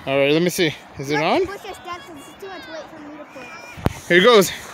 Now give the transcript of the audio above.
All right, let me see. Is it on? Push your steps, it's too much weight for me to push. Here it goes.